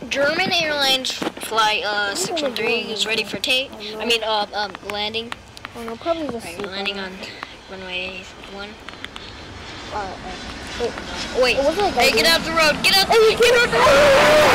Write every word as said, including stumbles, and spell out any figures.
German Airlines flight uh six one three is ready for take. I mean uh um landing. Oh no, probably the Right, we're landing on runway one. Uh, uh, wait, Wait, it wasn't like hey, I get did. out the road, get out the Hey, road! get out the road!